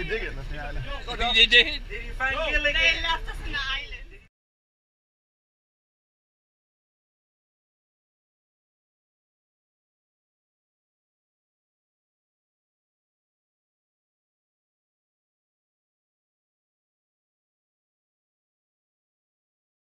really dig it. Did you dig it? Did you find Gilligan? They left us in the island.